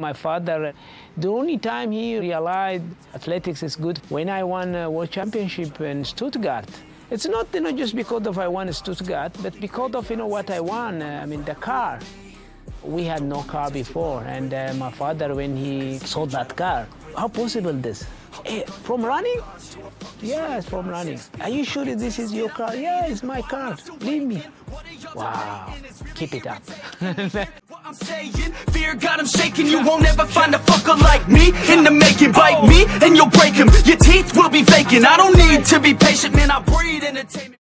My father, the only time he realized athletics is good when I won a world championship in Stuttgart. It's not just because of I won Stuttgart, but because of what I won. The car. We had no car before, and my father, when he saw that car, how possible this? From running? Yes, from running. Are you sure this is your car? Yeah, it's my car. Leave me. Wow, keep it up. I'm saying, fear got him shaking. You won't ever find a fucker like me in the making. Bite me and you'll break him. Your teeth will be vacant. I don't need to be patient, man. I breed entertainment.